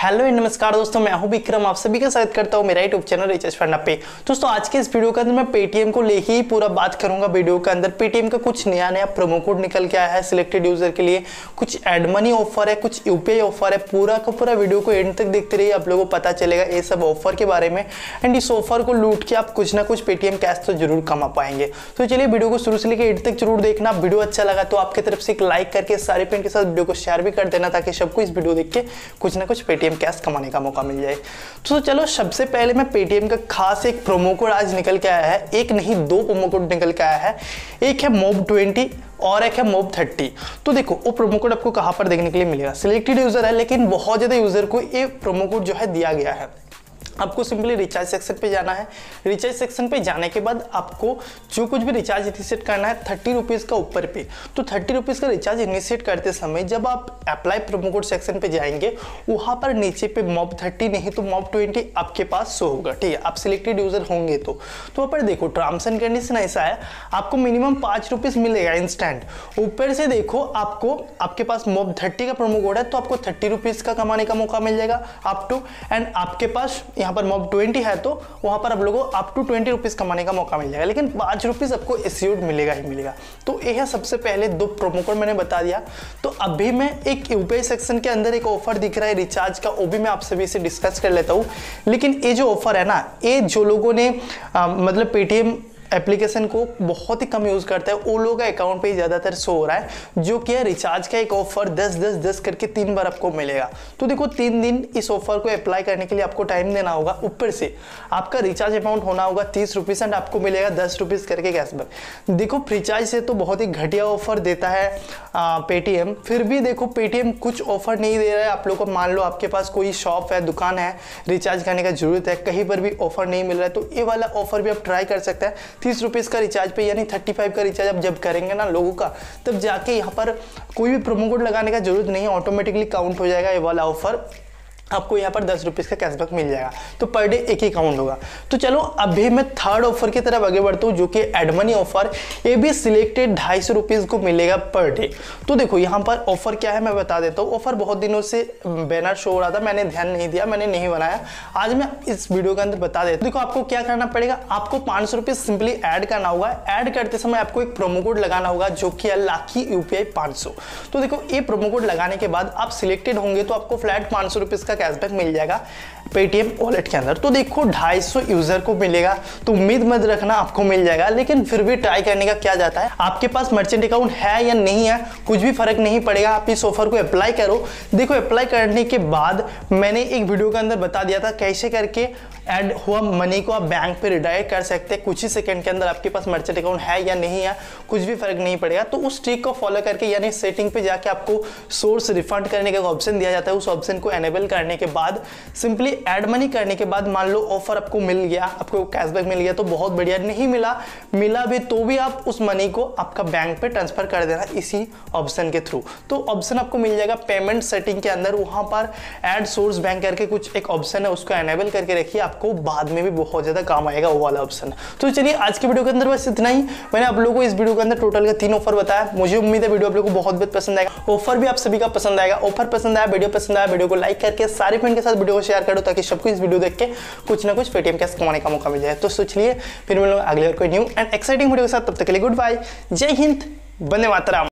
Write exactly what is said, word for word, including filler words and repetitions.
Hello नमस्कार दोस्तों, मैं हूं विक्रम। आप सभी का स्वागत करता हूं मेरा यूट्यूब चैनल रिचार्ज फंडा पे। दोस्तों आज के इस वीडियो के अंदर मैं पेटीएम को लेके ही पूरा बात करूंगा। वीडियो के अंदर पेटीएम का कुछ नया नया प्रोमो कोड निकल के आया है सिलेक्टेड यूजर के लिए, कुछ एड मनी ऑफर है, कुछ यूपीआई ऑफर है। पूरा का पूरा वीडियो को एंड तक देखते रहिए, आप लोगों को पता चलेगा ये सब ऑफर के बारे में। एंड इस ऑफर को लूट के आप कुछ ना कुछ पेटीएम कैश तो जरूर कमा पाएंगे। तो चलिए वीडियो को शुरू से लेकर एंड तक जरूर देखना। वीडियो अच्छा लगा तो आपकी तरफ से एक लाइक करके सारे फ्रेंड के साथ वीडियो को शेयर भी कर देना, ताकि सबको इस वीडियो देख के कुछ ना कुछ पेटीएम कैश कमाने का मौका मिल जाए। तो चलो सबसे पहले मैं पेटीएम का खास एक प्रोमो कोड आज निकल के आया है। एक नहीं दो प्रोमो कोड निकल के आया है, एक है मोब ट्वेंटी और एक है मोब थर्टी। तो देखो वो प्रोमो कोड आपको कहां पर देखने के लिए मिलेगा। सिलेक्टेड यूजर है, लेकिन बहुत ज्यादा यूजर को ये प्रोमो कोड जो है दिया गया है। आपको सिंपली रिचार्ज सेक्शन पे जाना है। रिचार्ज सेक्शन पे जाने के बाद आपको जो कुछ भी रिचार्ज इनिशिएट करना है थर्टी रुपीज़ का ऊपर पे। तो थर्टी रुपीज़ का रिचार्ज इनिशिएट करते समय जब आप अप्लाई प्रोमो कोड सेक्शन पे जाएंगे, वहाँ पर नीचे पे मॉब थर्टी नहीं तो मॉब ट्वेंटी आपके पास शो होगा। ठीक है, आप सिलेक्टेड यूजर होंगे तो तो वहाँ पर देखो टर्म्स एंड कंडीशन ऐसा है, आपको मिनिमम पाँच रुपीज़ मिलेगा इंस्टेंट। ऊपर से देखो आपको आपके पास मॉब थर्टी का प्रोमो कोड है तो आपको थर्टी रुपीज़ का कमाने का मौका मिल जाएगा अप टू। एंड आपके पास यहाँ पर मॉब ट्वेंटी है तो वहां पर आप लोगों को अप टू ट्वेंटी रुपीज कमाने का मौका मिल जाएगा, लेकिन पांच रुपीज आपको एस्योर्ड मिलेगा ही मिलेगा। तो ये है सबसे पहले दो प्रोमो कोड मैंने बता दिया। तो अभी मैं एक यूपीआई सेक्शन के अंदर एक ऑफर दिख रहा है रिचार्ज का, वो भी मैं आप सभी से डिस्कस कर लेता हूँ। लेकिन ये जो ऑफर है ना, ये जो लोगों ने आ, मतलब पेटीएम एप्लीकेशन को बहुत ही कम यूज करता है वो लोगों का अकाउंट पे ही ज्यादातर शो हो रहा है, जो कि है रिचार्ज का एक ऑफर दस दस दस करके तीन बार आपको मिलेगा। तो देखो तीन दिन इस ऑफर को अप्लाई करने के लिए आपको टाइम देना होगा। ऊपर से आपका रिचार्ज अमाउंट होना होगा तीस रुपीज एंड आपको मिलेगा दस रुपीज करके कैशबैक। देखो रिचार्ज से तो बहुत ही घटिया ऑफर देता है पेटीएम, फिर भी देखो पेटीएम कुछ ऑफर नहीं दे रहा है आप लोग को। मान लो आपके पास कोई शॉप है, दुकान है, रिचार्ज करने का जरूरत है, कहीं पर भी ऑफर नहीं मिल रहा है, तो ये वाला ऑफर भी आप ट्राई कर सकते हैं। तीस रुपीज़ का रिचार्ज पे यानी थर्टी फाइव का रिचार्ज आप जब करेंगे ना लोगों का, तब जाके यहाँ पर कोई भी प्रोमो कोड लगाने का जरूरत नहीं है, ऑटोमेटिकली काउंट हो जाएगा ये वाला ऑफर। आपको यहाँ पर दस रुपीज़ का कैशबैक मिल जाएगा, तो पर डे एक ही काउंट होगा। तो चलो अभी मैं थर्ड ऑफर की तरफ आगे बढ़ता हूँ, जो कि एड मनी ऑफर। ये भी सिलेक्टेड ढाई सौ रुपीज़ को मिलेगा पर डे। तो देखो यहाँ पर ऑफर क्या है मैं बता देता हूँ। ऑफर बहुत दिनों से बैनर शो हो रहा था, मैंने ध्यान नहीं दिया, मैंने नहीं बनाया, आज मैं इस वीडियो के अंदर बता देता हूँ। देखो आपको क्या करना पड़ेगा, आपको पाँच सौ रुपये सिंपली ऐड करना होगा। ऐड करते समय आपको एक प्रोमो कोड लगाना होगा, जो कि है लाकी यूपीआई पाँच सौ। तो देखो ये प्रोमो कोड लगाने के बाद आप सिलेक्टेड होंगे तो आपको फ्लैट पाँच सौ रुपीज़ का कैशबैक मिल जाएगा पेटीएम वॉलेट के अंदर। तो देखो ढाई सौ यूजर को मिलेगा, तो उम्मीद मत रखना आपको मिल जाएगा, लेकिन फिर भी ट्राई करने का क्या जाता है। आपके पास मर्चेंट अकाउंट है या नहीं है कुछ भी फर्क नहीं पड़ेगा, आप इस ऑफर को अप्लाई करो। देखो अप्लाई करने के बाद मैंने एक वीडियो के अंदर बता दिया था कैसे करके ऐड हुआ मनी को आप बैंक पे रिडायरेक्ट कर सकते हैं। कुछ ही सेकंड के अंदर आपके पास मर्चेंट अकाउंट है या नहीं है कुछ भी फर्क नहीं पड़ेगा। तो उस ट्रिक को फॉलो करके यानी सेटिंग पे जाके आपको सोर्स रिफंड करने का ऑप्शन दिया जाता है, उस ऑप्शन को एनेबल करने के बाद सिंपली ऐड मनी करने के बाद मान लो ऑफर आपको मिल गया, आपको कैशबैक मिल गया तो बहुत बढ़िया। नहीं मिला मिला भी तो भी आप उस मनी को आपका बैंक पे ट्रांसफर कर देना इसी ऑप्शन के थ्रू। तो ऑप्शन आपको मिल जाएगा पेमेंट सेटिंग के अंदर, वहां पर ऐड सोर्स बैंक करके कुछ एक ऑप्शन है, उसको एनेबल करके रखिए, आपको बाद में भी बहुत ज्यादा काम आएगा वो वाला ऑप्शन। तो चलिए आज के वीडियो के अंदर बस इतना ही। मैंने आप लोगों को इस वीडियो के अंदर टोटल का तीन ऑफर बताया। मुझे उम्मीद है वीडियो आप लोगों को बहुत बहुत पसंद आएगा, ऑफर भी आप सभी का पसंद आएगा। ऑफर पसंद आया, वीडियो पसंद आया, वीडियो को लाइक करके सारे फ्रेंड के साथ वीडियो को शेयर करो, ताकि सबको इस वीडियो देख के कुछ ना कुछ पेटीएम कैश कमाने का मौका मिल जाए। तो सोचिए फिर मिलूंगा अगले और कोई न्यू एंड एक्साइटिंग वीडियो के साथ, तब तक के लिए गुड बाय, जय हिंद, वंदे मातरम।